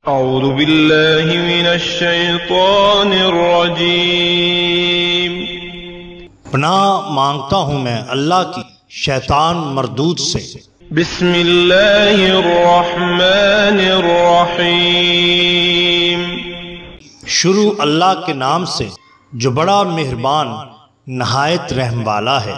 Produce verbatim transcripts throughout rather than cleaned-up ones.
اعوذ باللہ من الشیطان الرجیم۔ پناہ مانگتا ہوں میں اللہ کی شیطان مردود سے۔ بسم اللہ الرحمن الرحیم۔ شروع اللہ کے نام سے جو بڑا مہربان نہایت رحم والا ہے۔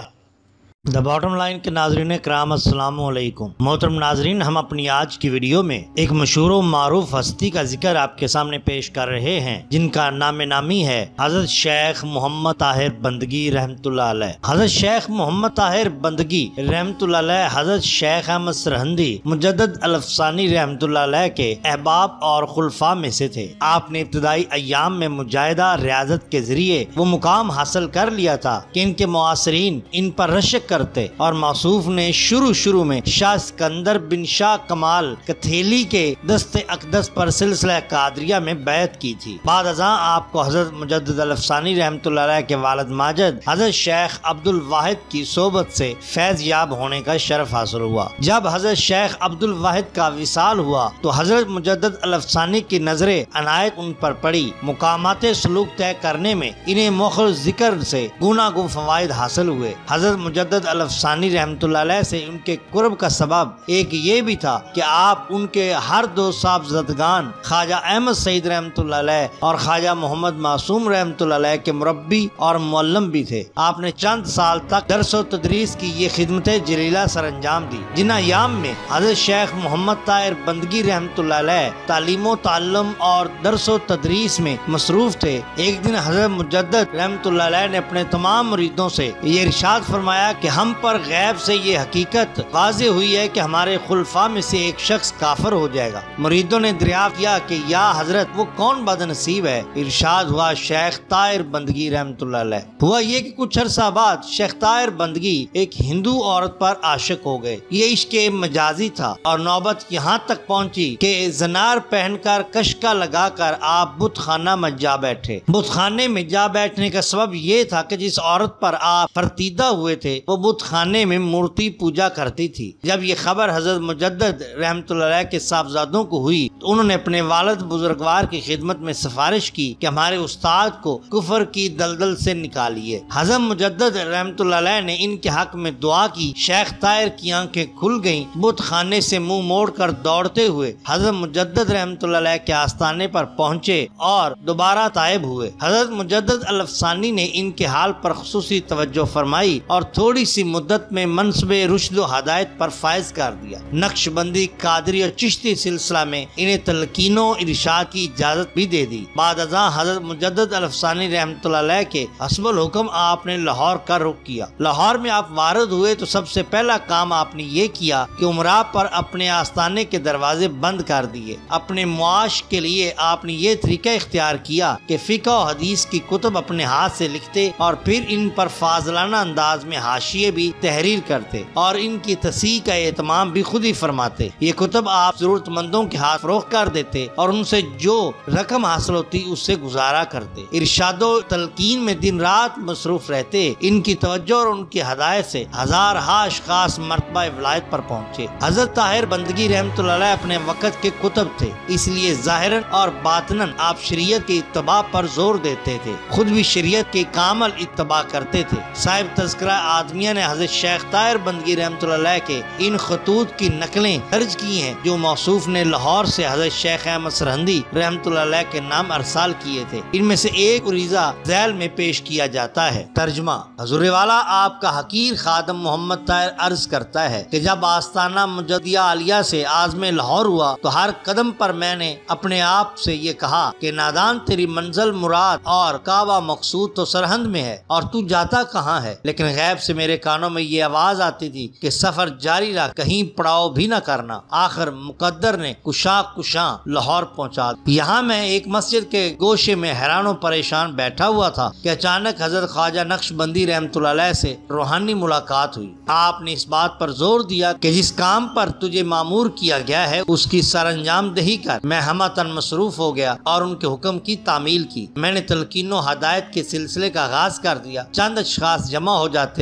دا باٹم لائن کے ناظرین کرام السلام علیکم۔ محترم ناظرین، ہم اپنی آج کی ویڈیو میں ایک مشہور و معروف ہستی کا ذکر آپ کے سامنے پیش کر رہے ہیں، جن کا نام نامی ہے حضرت شیخ محمد طاہر بندگی رحمت اللہ علیہ۔ حضرت شیخ محمد طاہر بندگی رحمت اللہ علیہ حضرت شیخ احمد سرہندی مجدد الافسانی رحمت اللہ علیہ کے احباب اور خلفاء میں سے تھے۔ آپ نے ابتدائی ایام میں مجاہدہ ریاضت کے ذریعے وہ مقام حاصل کر لیا تھا کہ ان کے معاصرین ان پر رشک کرتے، اور موصوف نے شروع شروع میں شاہ اسکندر بن شاہ کمال کتھیلی کے دست اقدس پر سلسلہ قادریہ میں بیعت کی تھی۔ بعد ازاں آپ کو حضرت مجدد الافسانی رحمت اللہ علیہ کے والد ماجد حضرت شیخ عبد الواحد کی صحبت سے فیض یاب ہونے کا شرف حاصل ہوا۔ جب حضرت شیخ عبد الواحد کا وصال ہوا تو حضرت مجدد الافسانی کی نظر عنایت ان پر پڑی۔ مقامات سلوک طے کرنے میں انہیں مخل ذکر سے گوناگون فوائد حاصل ہوئے۔ حضرت مجدد الافسانی رحمت اللہ علیہ سے ان کے قرب کا سبب ایک یہ بھی تھا کہ آپ ان کے ہر دو صاحبزادگان خواجہ احمد سعید رحمت اللہ علیہ اور خواجہ محمد معصوم رحمت اللہ علیہ کے مربی اور معلم بھی تھے۔ آپ نے چند سال تک درس و تدریس کی یہ خدمت جلیلہ سر انجام دی، جن ایام میں حضرت شیخ محمد طاہر بندگی رحمت اللہ علیہ تعلیم و تعلم اور درس و تدریس میں مصروف تھے۔ ایک دن حضرت مجدد رحمت اللہ علیہ نے اپنے تمام مریدوں سے یہ ارشاد فرمایا کہ ہم پر غیب سے یہ حقیقت واضح ہوئی ہے کہ ہمارے خلفاء میں سے ایک شخص کافر ہو جائے گا۔ مریدوں نے دریافت کیا کہ یا حضرت وہ کون بد نصیب ہے؟ ارشاد ہوا شیخ طاہر بندگی رحمت اللہ علیہ۔ ہوا یہ کہ کچھ عرصہ بعد شیخ طاہر بندگی ایک ہندو عورت پر عاشق ہو گئے۔ یہ عشق مجازی تھا اور نوبت یہاں تک پہنچی کہ زنار پہن کر کشکا لگا کر آپ بت خانہ میں جا بیٹھے۔ بت خانے میں جا بیٹھنے کا سبب یہ تھا کہ جس عورت پر آپ فرتیدہ ہوئے تھے وہ بت خانے میں مورتی پوجا کرتی تھی۔ جب یہ خبر حضرت مجدد رحمت اللہ علیہ کے صاحبزادوں کو ہوئی تو انہوں نے اپنے والد بزرگوار کی خدمت میں سفارش کی کہ ہمارے استاد کو کفر کی دلدل سے نکالیے۔ حضرت مجدد رحمت اللہ علیہ نے ان کے حق میں دعا کی۔ شیخ طاہر کی آنکھیں کھل گئیں۔ بت خانے سے منہ موڑ کر دوڑتے ہوئے حضرت مجدد رحمت اللہ علیہ کے آستانے پر پہنچے اور دوبارہ تائب ہوئے۔ حضرت مجدد الافسانی نے ان کے حال پر خصوصی توجہ فرمائی اور تھوڑی سی مدت میں منصب رشد و ہدایت پر فائز کر دیا۔ نقش بندی، قادری اور چشتی سلسلہ میں انہیں تلقین و ارشاد کی اجازت بھی دے دی۔ بعد ازاں حضرت مجدد الافسانی رحمت اللہ علیہ کے حسب الحکم آپ نے لاہور کا رخ کیا۔ لاہور میں آپ وارد ہوئے تو سب سے پہلا کام آپ نے یہ کیا کہ عمرہ پر اپنے آستانے کے دروازے بند کر دیے۔ اپنے معاش کے لیے آپ نے یہ طریقہ اختیار کیا کہ فقہ و حدیث کی کتب اپنے ہاتھ سے لکھتے اور پھر ان پر فاضلانہ انداز میں حاشیے بھی تحریر کرتے اور ان کی تصحیح کا اہتمام بھی خود ہی فرماتے۔ یہ کتب آپ ضرورت مندوں کے ہاتھ فروخت کر دیتے اور ان سے جو رقم حاصل ہوتی اس سے گزارا کرتے۔ ارشاد و تلقین میں دن رات مصروف رہتے۔ ان کی توجہ اور ان کی ہدایت سے ہزار ہاش خاص مرتبہ ولایت پر پہنچے۔ حضرت طاہر بندگی رحمت اللہ علیہ اپنے وقت کے کتب تھے، اس لیے ظاہراً اور باطناً آپ شریعت کی اتباع پر زور دیتے تھے، خود بھی شریعت کے کامل اتباع کرتے تھے۔ صاحب تذکرہ آدمیہ نے حضرت شیخ طاہر بندگی رحمت اللہ علیہ کے ان خطوط کی نقلیں درج کی ہیں جو موصوف نے لاہور سے حضرت شیخ احمد سرہندی رحمت اللہ علیہ کے نام ارسال کیے تھے۔ ان میں سے ایک عریضہ ذیل میں پیش کیا جاتا ہے۔ ترجمہ: حضور والا آپ کا حقیر خادم محمد طاہر عرض کرتا ہے کہ جب آستانہ مجددیہ عالیہ سے عازم لاہور ہوا تو ہر قدم پر میں نے اپنے آپ سے یہ کہا کہ نادان تیری منزل مراد اور کعبہ مقصود تو سرہند میں ہے اور تو جاتا کہاں ہے؟ لیکن غیب سے میرے کانوں میں یہ آواز آتی تھی کہ سفر جاری رکھ، کہیں پڑاؤ بھی نہ کرنا۔ آخر مقدر نے کشا کشاں لاہور پہنچا۔ یہاں میں ایک مسجد کے گوشے میں حیران و پریشان بیٹھا ہوا تھا کہ اچانک حضرت خواجہ نقش بندی رحمت اللہ علیہ سے روحانی ملاقات ہوئی۔ آپ نے اس بات پر زور دیا کہ جس کام پر تجھے مامور کیا گیا ہے اس کی سر انجام دہی کر۔ میں ہمتاً مصروف ہو گیا اور ان کے حکم کی تعمیل کی۔ میں نے تلقین و ہدایت کے سلسلے کا آغاز کر دیا۔ چند اشخاص جمع ہو جاتے، مجلس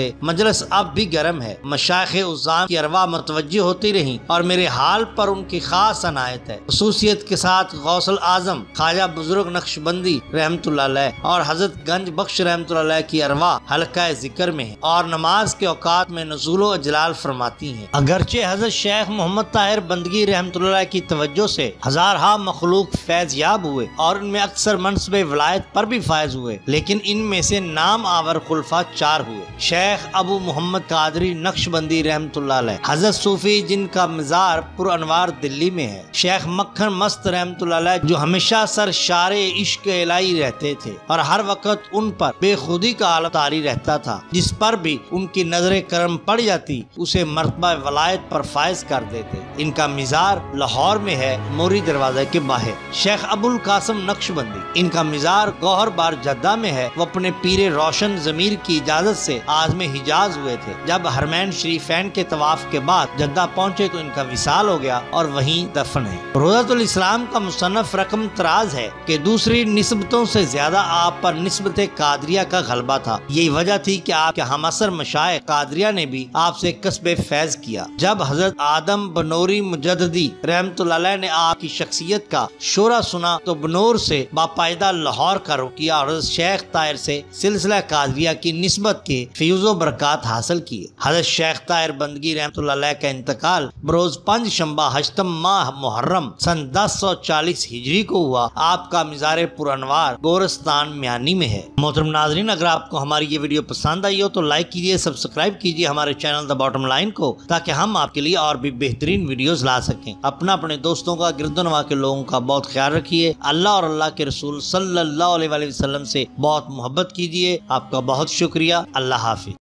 مجلس اب بھی گرم ہے، مشائخ عظام کی ارواح متوجہ ہوتی رہیں اور میرے حال پر ان کی خاص عنایت ہے۔ خصوصیت کے ساتھ غوث الاعظم خواجہ بزرگ نقش بندی رحمۃ اللہ علیہ اور حضرت گنج بخش رحمۃ اللہ علیہ کی ارواح حلقہ ذکر میں ہیں اور نماز کے اوقات میں نزول و اجلال فرماتی ہیں۔ اگرچہ حضرت شیخ محمد طاہر بندگی رحمۃ اللہ علیہ کی توجہ سے ہزارہا مخلوق فیض یاب ہوئے اور ان میں اکثر منصب ولایت پر بھی فائز ہوئے، لیکن ان میں سے نام آور خلفاء چار ہوئے۔ شیخ ابو محمد قادری نقش بندی رحمۃ اللہ علیہ، حضرت صوفی جن کا مزار پر انوار دلی میں ہے، شیخ مکھن مست رحمۃ اللہ علیہ جو ہمیشہ سر شار عشق الہی رہتے تھے اور ہر وقت ان پر بے خودی کا عالم طاری رہتا تھا، جس پر بھی ان کی نظر کرم پڑ جاتی اسے مرتبہ ولایت پر فائز کر دیتے۔ ان کا مزار لاہور میں ہے، موری دروازے کے باہر۔ شیخ ابو القاسم نقش بندی، ان کا مزار گوہر بار جدہ میں ہے۔ وہ اپنے پیر روشن ضمیر کی اجازت سے عازم حجاز ہوئے تھے۔ جب حرمین شریفین کے طواف کے بعد جدہ پہنچے تو ان کا وصال ہو گیا اور وہیں دفن ہے۔ روضۃ الاسلام کا مصنف رقم تراز ہے کہ دوسری نسبتوں سے زیادہ آپ پر نسبت قادریہ کا غلبہ تھا۔ یہی وجہ تھی کہ آپ کے ہم عصر مشائخ قادریہ نے بھی آپ سے کسب فیض کیا۔ جب حضرت آدم بنوری مجددی رحمۃ اللہ علیہ نے آپ کی شخصیت کا شورا سنا تو بنور سے باقاعدہ لاہور کا رخ کیا اور حضرت شیخ طاہر سے سلسلہ قادریہ کی نسبت کے فیوز و برکات حاصل کیے۔ حضرت شیخ طاہر بندگی رحمۃ اللہ علیہ کا انتقال بروز پنج شنبہ ہشتم ماہ محرم سن دس سو چالیس ہجری کو ہوا۔ آپ کا مزار پر انوار گورستان میانی میں ہے۔ محترم ناظرین، اگر آپ کو ہماری یہ ویڈیو پسند آئی ہو تو لائک کیجیے، سبسکرائب کیجیے ہمارے چینل دا باٹم لائن کو، تاکہ ہم آپ کے لیے اور بھی بہترین ویڈیوز لا سکیں۔ اپنا اپنے دوستوں کا، گرد و نواح کے لوگوں کا بہت خیال رکھیے۔ اللہ اور اللہ کے رسول صلی اللہ علیہ وسلم سے بہت محبت کیجیے۔ آپ کا بہت شکریہ۔ اللہ حافظ۔